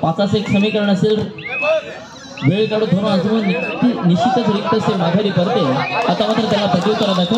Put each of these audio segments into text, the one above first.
5चं एक समीकरण असेल, वेळ काढून धरून अजून निश्चितच रिक्त असेल, माघारी पडते. आता मात्र त्याला प्रत्युत्तर दाखवून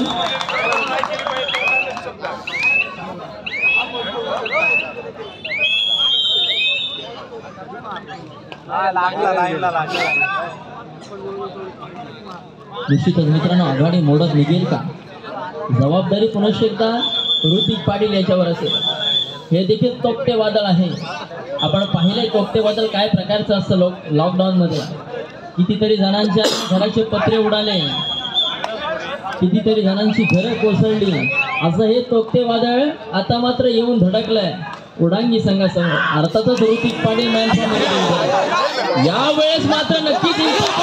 निश्चितच मित्रांनो आघाडी मोडत निघेल का? जबाबदारी पुनश्च एकदा ऋतिक पाटील याच्यावर असेल. हे देखील तोक्ते वादळ आहे. आपण पाहिलंय तोक्ते वादळ काय प्रकारचं असतं. लॉकडाऊन मध्ये कितीतरी जणांच्या घराचे पत्रे उडाले, कितीतरी जणांची घरं कोसळली. असं हे तोक्ते वादळ आता मात्र येऊन धडकलंय उडांगी संघासमोर. अर्थातच ऋतिक पाटील यावेळेस मात्र नक्कीच,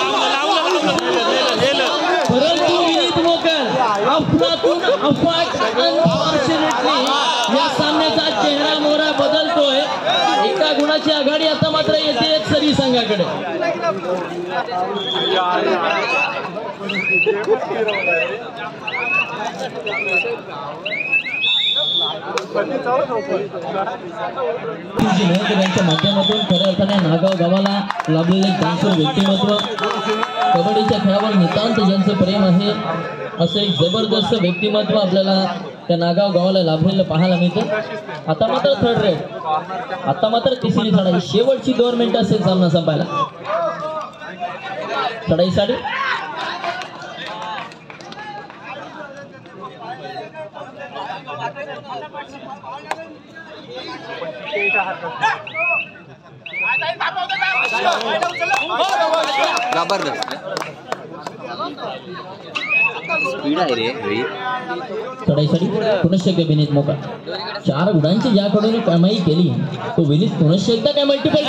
परंतु विनीत मोकर अफलातून अफाट अनफॉर्च्युनेटली या सामन्याचा चेहरा मोहरा बदलतोय. एका गुणाची आघाडी आता मात्र येते सरी संघाकडे. त्यांच्या माध्यमातून खऱ्या अर्थाने नागाव गावाला लाभलेले त्यांचं व्यक्तिमत्व, कबड्डीच्या खेळावर नितांत ज्यांचं प्रेम आहे, असं एक जबरदस्त व्यक्तिमत्व आपल्याला त्या नागाव गावाला लाभलेलं पाहायला मिळतं. आता मात्र थर्ड रेड, आता मात्र तिसरी चढाई, शेवटची 2 मिनिटं असेल सामना संपायला. चढाईसाठी चढाईसाठी पुनश्च एकदा विनीत मोकर. 4 गुणांची ज्याकडून कमाई केली तो विनीत पुनश्च एकदा काय मल्टिपल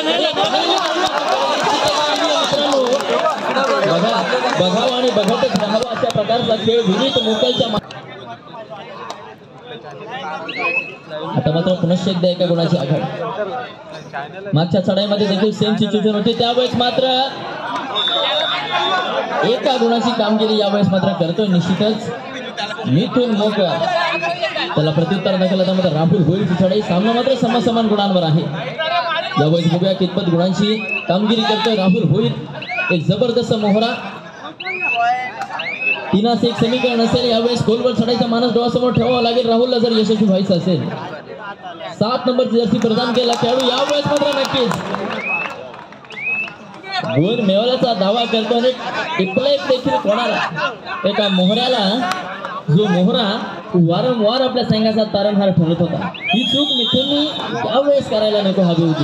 बघावं आणि बघतच राहावं अशा प्रकारचा खेळ विनीत मोकलच्या. आता मात्र पुनश्च एकदा एका गुणाची आघाडी. मागच्या चढाईमध्ये देखील सेम सिच्युएशन होती, त्यावेळेस मात्र एका गुणाची कामगिरी यावेळेस मात्र करतोय निश्चितच मिथुन मोकर. त्याला प्रत्युत्तर दाखल. आता मात्र राहुल होईल चढाई. सामना मात्र समसमान गुणांवर आहे. यावेळेस बघूया कितपत गुणांची कामगिरी करतोय राहुल होईल. एक जबरदस्त मोहरा. 3च एक समीकरण असेल. यावेळेस खोलवर चढायचा मानस डोळ्यासमोर ठेवावा लागेल राहुलला जर यशस्वी व्हायचं असेल. 7 नंबरची जर्सी प्रदान केला खेळाडू यावेळेस मात्र नक्कीच गोल मेवाल्याचा दावा करतो आणि टिपलेट देखील कोणाला एका मोहऱ्याला, जो मोहरा वारंवार आपल्या संघाचा तारणहार ठरत होता. ही चूक मिथुननी यावेळेस करायला नको हवी होती,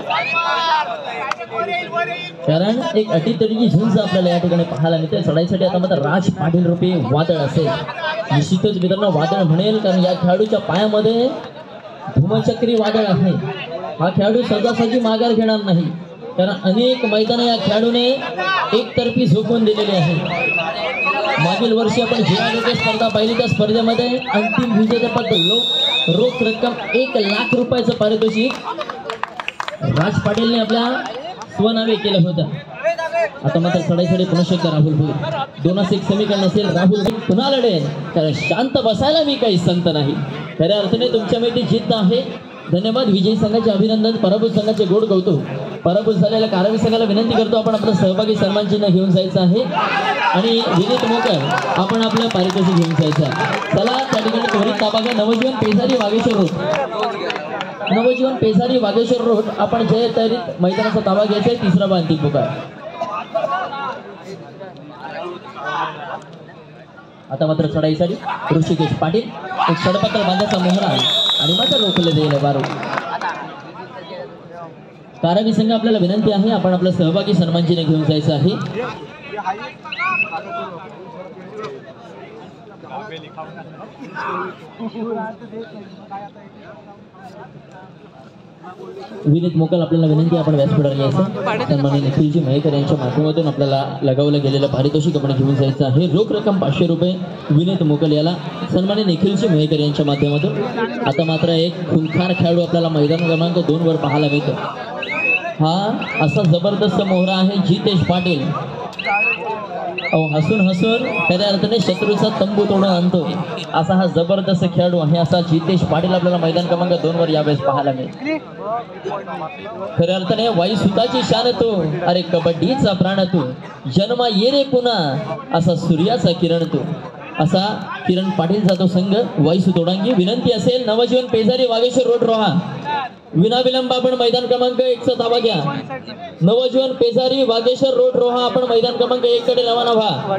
कारण एक अटीतटीची झुंज आपल्याला या ठिकाणी पाहायला मिळते. चढाईसाठी आता मात्र राज पाटील रूपी वादळ असेल. निश्चितच मित्रांनो वादळ म्हणेल, कारण या खेळाडूच्या पायामध्ये धूमचक्री वादळ आहे. हा खेळाडू सहजासहजी माघार घेणार नाही, कारण अनेक मैदानं या खेळाडूने एकतर्फी झोपून दिलेली आहे. मागील वर्षी आपण जिल्हा स्पर्धा पाहिली, त्या स्पर्धेमध्ये अंतिम विजेतेपद रोख रक्कम 1 लाख रुपयाचं पारितोषिक राज पाटीलने आपल्या स्वनावे केलं होतं. आता मात्र चढाईसाठी पुनश्च एकदा राहुल होईल. 2च एक समीकरण असेल. राहुल पुन्हा लढेल, कारण शांत बसायला मी काही संत नाही. खऱ्या अर्थाने तुमच्या मध्ये जिद्द आहे. धन्यवाद. विजयी संघाचे अभिनंदन. पराभूत संघाचे गोड कौतुक. पराभूत झालेल्या कारवी संघाला विनंती करतो, आपण आपलं सहभागी सन्मान चिन्ह घेऊन जायचं आहे आणि विनीत मोकर आपण आपलं पारितोषिक घेऊन जायचं आहे. चला त्या ठिकाणी त्वरित ताबा घ्या. नवजीवन पेसारी वागेश्वर रोड, नवजीवन पेसारी वागेश्वर रोड आपण जय तयारीत मैदानाचा ताबा घ्यायचा आहे. 3रा बा अंतिम पुकार. आता मात्र चढाईसाठी ऋषिकेश पाटील. एक षडपत्र बांधाचा मोहरा आणि मात्र रोखले जाईल बारू. कारवी संघ आपल्याला विनंती आहे, आपण आपलं सहभागी सन्मान चिन्ह घेऊन जायचं आहे. विनीत मोकल आपल्याला विनंती, आपण व्यासपीठावर यायचं. सन्माननीय निखिलजी मयेकर यांच्या माध्यमातून आपल्याला लगावलं गेलेलं पारितोषिक आपण घेऊन जायचं आहे. रोख रक्कम 500 रुपये विनीत मोकल याला सन्माननीय निखिलजी मयेकर यांच्या माध्यमातून. आता मात्र एक खूनखार खेळाडू आपल्याला मैदान क्रमांक 2 वर पाहायला मिळतो. हा असा जबरदस्त मोहरा आहे जितेश पाटील. अहो हसून हसून खऱ्या अर्थाने शत्रूचा तंबू तोडून आणतोय असा हा जबरदस्त खेळाडू आहे असा जितेश पाटील आपल्याला मैदान क्रमांक 2 वर यावेळेस पाहायला मिळेल. खऱ्या अर्थाने वाई सुताची शान तो, अरे कबड्डीचा प्राण तू, जन्मा ये रे पुन्हा असा सूर्याचा किरण तू, असा किरण पाटील जातो संघ वाईसू तोडांगी. विनंती असेल नवजीवन पेजारी वागेश्वर रोड रोहा विनाविलंब आपण मैदान क्रमांक 1 चा धावा घ्या. नवजीवन पेजारी वागेश्वर रोड रोहा आपण मैदान क्रमांक 1 कडे रवाना व्हा.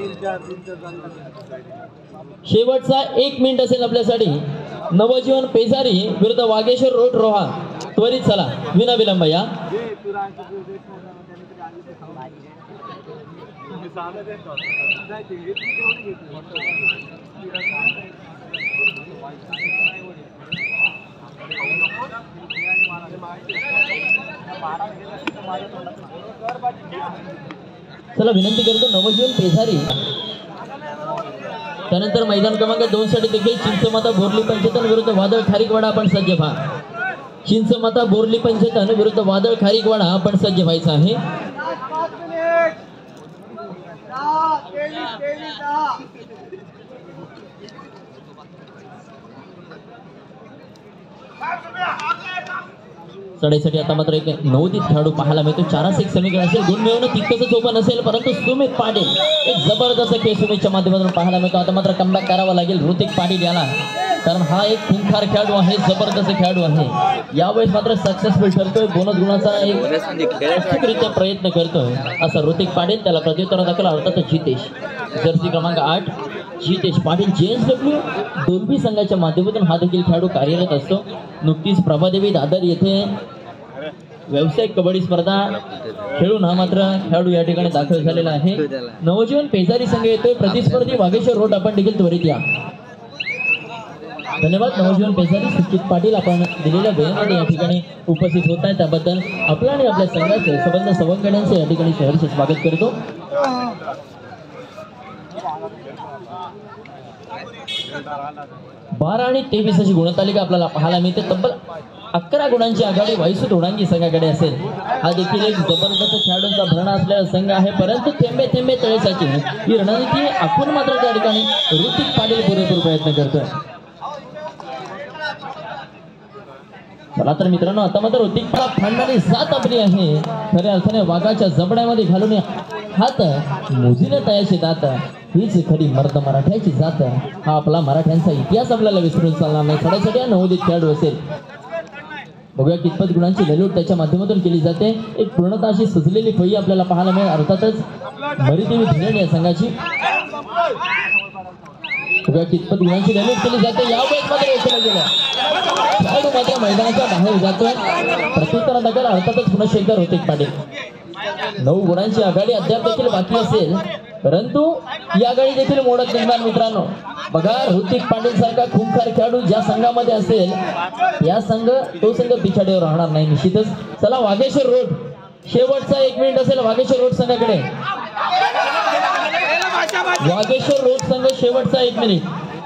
शेवटचा 1 मिनिट असेल आपल्यासाठी. नवजीवन पेजारी विरुद्ध वागेश्वर रोड रोहा, त्वरित चला विनाविलंब या. चला विनंती करतो नवजीवन पेझारी. त्यानंतर मैदान क्रमांक 2 साठी देखील चिंचमाता बोरली पंचेतन विरुद्ध वादळ खारीकवाडा आपण सज्ज व्हा. चिंचमाता बोरली पंचेतन विरुद्ध वादळ खारीकवाडा आपण सज्ज व्हायचं आहे. चढाईसाठी आता मात्र एक नवोदित खेळाडू पाहायला मिळतो. 4-1 समीकरण असेल, गुण मिळवणं तितकंच सोपं नसेल, परंतु सुमित पाटील एक जबरदस्त खेळ सुमितच्या माध्यमातून पाहायला मिळतो. आता मात्र कमबॅक करावा लागेल ऋतिक पाटील याला, कारण हा एक खूंखार खेळाडू आहे, जबरदस्त खेळाडू आहे. यावेळेस मात्र सक्सेसफुल ठरतोय, बोनस गुणाचा एक प्रयत्न करतोय असा ऋतिक पाटील. त्याला प्रत्युत्तर दाखल अर्थातच जितेश, जर्सी क्रमांक 8 जितेश पाटील JSW डोलबी संघाच्या माध्यमातून हा देखील खेळाडू कार्यरत असतो. नुकतीच प्रभादेवी दादर येथे व्यावसायिक कबड्डी स्पर्धा खेळून हा मात्र खेळाडू या ठिकाणी दाखल झालेला आहे. नवजीवन पेजारी संघ येतोय, प्रतिस्पर्धी वागेश्वर रोड आपण देखील त्वरित या. धन्यवाद नवजीवन पेजारी. सुचित पाटील आपण दिलेल्या वेळेमध्ये या ठिकाणी उपस्थित होत आहे, त्याबद्दल आपलं आणि आपल्या संघाचे संबंध सवंगड्यांचे या ठिकाणी सहर्ष स्वागत करतो. 12 आणि 23 अशी गुणतालिका आपल्याला पाहायला मिळते. तब्बल 11 गुणांची आघाडी वाईसू तोडांगी संघाकडे असेल. हा देखील एक जबरदस्त खेळाडूंचा भरणा असलेला संघ आहे, परंतु थेंबे थेंबे तळेसाची ही रणनीती आखून मात्र त्या ठिकाणी ऋतिक पाटील पुरेपूर प्रयत्न करतोय. चला तर मित्रांनो आता मात्र ऋतिक पाटील फांडणारी जात आपली आहे. खऱ्या अर्थाने वाघाच्या जबड्यामध्ये घालून हात मोजीने तयाची दात, हीच खरी मर्द मराठ्याची जात. हा आपला मराठ्यांचा इतिहास आपल्याला विसरून चालणार नाही. थोड्यासाठी हा नवोदित खेळाडू असेल. बघूया कितपत गुणांची ललूट त्याच्या माध्यमातून केली जाते. एक पूर्णतः अशी सजलेली फळी आपल्याला पाहायला मिळेल. अर्थातच मरीदेवी धिरण या संघाची. बघूया कितपत गुणांची ललूट केली जाते. यावेळेस मात्र ओळखला गेला खेळाडू मात्र मैदानाच्या बाहेर जातोय. प्रत्युत्तरा दाखल अर्थातच पुन्हा एकदा ऋतिक पाटील. 9 गुणांची आघाडी अद्याप देखील बाकी असेल, परंतु ही आघाडी देखील मोडत निघणार मित्रांनो. बघा ऋतिक पाटील सारखा खूंखार खेळाडू ज्या संघामध्ये असेल या तो संघ पिछाडीवर राहणार नाही निश्चितच. चला वागेश्वर रोड शेवटचा 1 मिनिट असेल वागेश्वर रोड संघाकडे. वागेश्वर रोड संघ शेवटचा 1 मिनिट.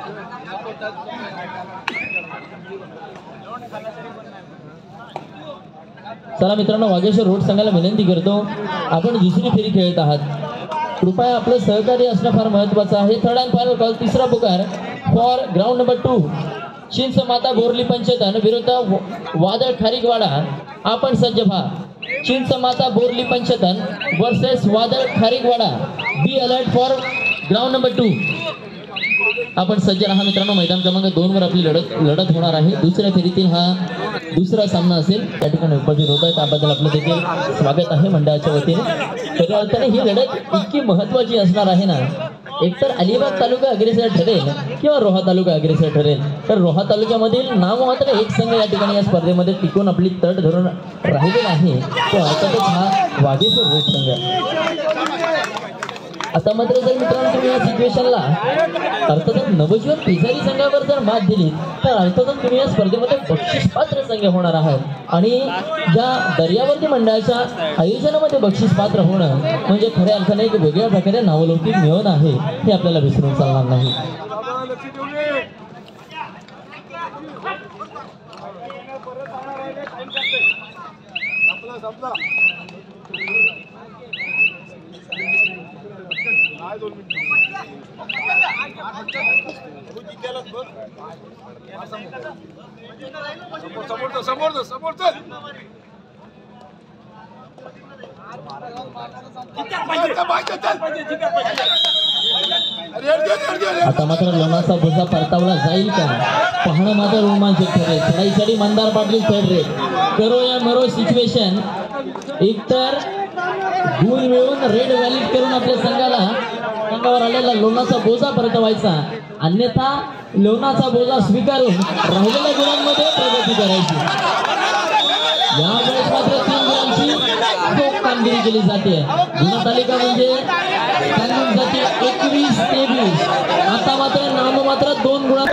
चला मित्रांनो वागेश्वर रोड संघाला विनंती करतो, आपण दुसरी फेरी खेळत आहात, कृपया आपलं सहकार्य असणं फार महत्वाचं आहे. थर्ड अँड फायनल कॉल, तिसरा पुकार for ground number 2 Chinchmata Borli पंचेतन विरुद्ध वादळ खारीकवाडा आपण सज्ज व्हा. चिंचमाता Borli Panchatan versus Vadal Kharikwada. Be alert for ground number 2. आपण सज्ज राहा मित्रांनो. मैदान क्रमांक 2 वर आपली लढत होणार आहे. दुसऱ्या फेरीतील हा दुसरा सामना असेल. त्या ठिकाणी उपस्थित होत आहे त्याबद्दल आपलं देखील स्वागत आहे मंडळाच्या वतीने. खऱ्या अर्थाने ही लढत इतकी महत्वाची असणार आहे ना, एकतर अलिबाग तालुका अग्रेसर ठरेल किंवा रोहा तालुका अग्रेसर ठरेल. तर रोहा तालुक्यामधील नाव मात्र एक संघ या ठिकाणी या स्पर्धेमध्ये टिकून आपली तट धरून राहिलेला आहे, तो अर्थातच हा वागेश्वर रोड संघ. आता मात्र जर मित्रांनो तुम्ही या सिच्युएशनला अर्थातच नवजीवन पेजारी संघावर जर मात दिली तर अर्थातच तुम्ही या स्पर्धेमध्ये बक्षीस पात्र संघ होणार आहात. आणि या दर्यावर्ती मंडळाच्या आयोजनामध्ये बक्षीस पात्र होणं म्हणजे खऱ्या अर्थाने एक वेगळ्या प्रकारे नावलौकिक मिळवणं आहे, हे आपल्याला विसरून चालणार नाही. आता मात्र लोणाचा भुजा परतावला जाईल का पाहणं मात्र रोमांचक ठरेल. चढाईसाठी मंदार पाटील थर्ड रेट करो या मरो सिच्युएशन. एकतर गुण मिळवून रेड व्हॅलिड करून आपल्या संघावर आलेला लोणाचा बोजा परतवायचा, अन्यथा लोणाचा बोजा स्वीकारून राहिलेल्या गुणांमध्ये प्रगती करायची. यावेळेस मात्र 3 गुणांची खूप कामगिरी केली जाते. गुणतालिका म्हणजे 21-23. आता मात्र नाममात्र 2 गुणा.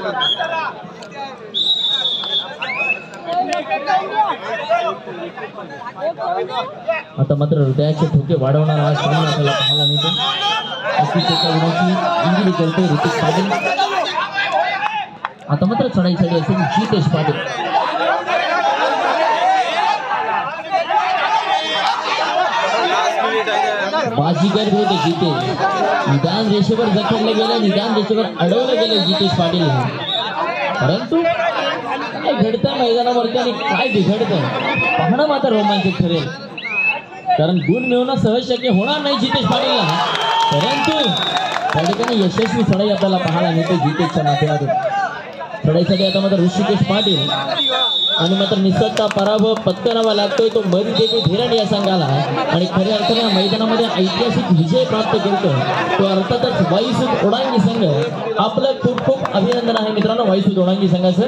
आता मात्र हृदयाचे ठोके वाढवणारा हा सामना आपल्याला पाहायला मिळतो. 21 गुणाची इंजुरी करतोय ऋतिक पाटील. आता मात्र चढाईसाठी असेल जितेश पाटील. बाजीगर होते जितेश. निदान रेषेवर जखडले गेले, निदान रेषेवर अडवलं गेलं जितेश पाटील. परंतु काय घडतं मैदानावरती आणि काय बिघडतं पाहणं मात्र रोमांचक ठरेल. कारण गुण मिळवणं सहज शक्य होणार नाही जितेश पाटीलला, परंतु त्या ठिकाणी यशस्वी चढाई आपल्याला पाहायला मिळते जितेशच्या माध्यमातून. चढाईसाठी आता मात्र ऋषिकेश पाटील आणि मात्र निसटता पराभव पत्करावा लागतोय तो मरी देवी धीरण या संघाला. आणि खऱ्या अर्थाने या मैदानामध्ये ऐतिहासिक विजय प्राप्त करतो तो अर्थातच वाईसूत ओढांगी संघ. आपलं खूप खूप अभिनंदन आहे मित्रांनो वाईसूत ओढांगी संघाचं.